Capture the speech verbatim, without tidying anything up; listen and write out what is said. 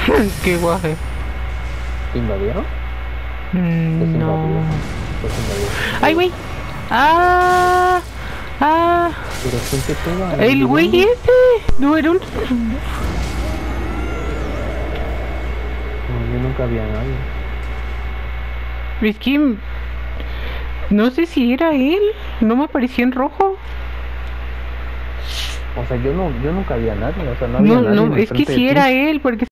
Qué guaje. ¿Te invadieron? Pues Mm, no. invadieron. Pues invadieron. ¡Ay, güey! ¡Ah! ¡Ah! Pero ¿quién te pega? ¡El ¿De güey dónde? este! No era un... No, yo nunca vi a nadie. Es que... No sé si era él. No me apareció en rojo. O sea, yo no, yo nunca vi a nadie. O sea, no había No, nadie no, en el es que frente de si ti. era él, porque